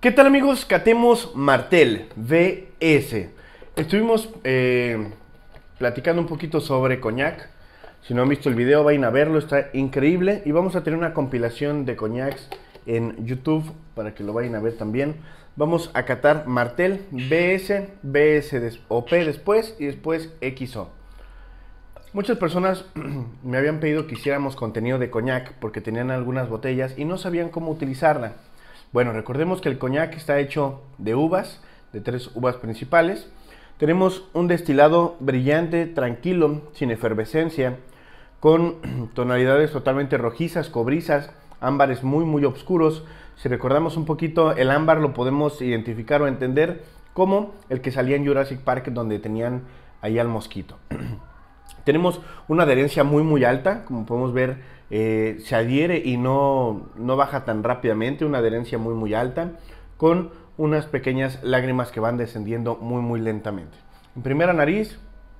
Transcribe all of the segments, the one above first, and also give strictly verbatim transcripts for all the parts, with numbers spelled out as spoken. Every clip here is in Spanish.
¿Qué tal, amigos? Catemos Martel V S. Estuvimos eh, platicando un poquito sobre coñac. Si no han visto el video, vayan a verlo, está increíble. Y vamos a tener una compilación de coñacs en YouTube para que lo vayan a ver también. Vamos a catar Martel V S, V S o P después y después X O. Muchas personas me habían pedido que hiciéramos contenido de coñac porque tenían algunas botellas y no sabían cómo utilizarla. Bueno, recordemos que el coñac está hecho de uvas, de tres uvas principales. Tenemos un destilado brillante, tranquilo, sin efervescencia, con tonalidades totalmente rojizas, cobrizas, ámbares muy muy oscuros. Si recordamos un poquito, el ámbar lo podemos identificar o entender como el que salía en Jurassic Park, donde tenían ahí al mosquito. Tenemos una adherencia muy muy alta, como podemos ver, eh, se adhiere y no, no baja tan rápidamente, una adherencia muy muy alta, con unas pequeñas lágrimas que van descendiendo muy muy lentamente. En primera nariz,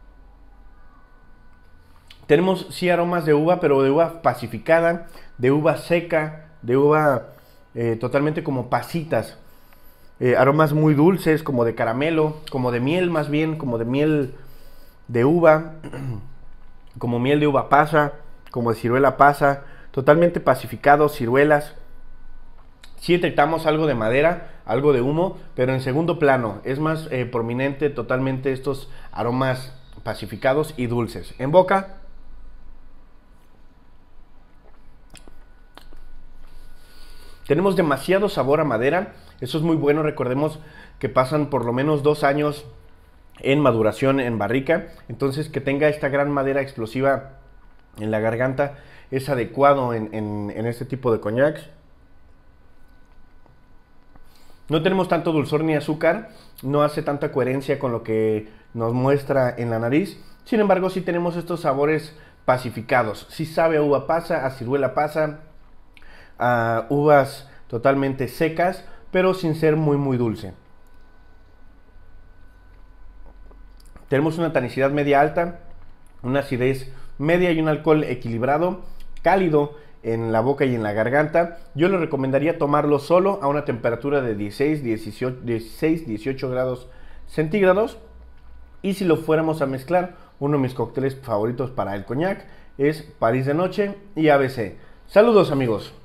tenemos sí aromas de uva, pero de uva pacificada, de uva seca, de uva eh, totalmente como pasitas, eh, aromas muy dulces, como de caramelo, como de miel más bien, como de miel de uva, como miel de uva pasa, como de ciruela pasa, totalmente pacificados, ciruelas. Sí detectamos algo de madera, algo de humo, pero en segundo plano, es más eh, prominente totalmente estos aromas pacificados y dulces. En boca, tenemos demasiado sabor a madera, eso es muy bueno. Recordemos que pasan por lo menos dos años en maduración en barrica, entonces que tenga esta gran madera explosiva en la garganta es adecuado en, en, en este tipo de coñacs. No tenemos tanto dulzor ni azúcar, no hace tanta coherencia con lo que nos muestra en la nariz. Sin embargo, sí tenemos estos sabores pacificados, sí sabe a uva pasa, a ciruela pasa, a uvas totalmente secas, pero sin ser muy muy dulce. Tenemos una tanicidad media alta, una acidez media y un alcohol equilibrado, cálido en la boca y en la garganta. Yo le recomendaría tomarlo solo a una temperatura de dieciséis, dieciocho grados centígrados. Y si lo fuéramos a mezclar, uno de mis cócteles favoritos para el coñac es París de Noche y A B C. Saludos, amigos.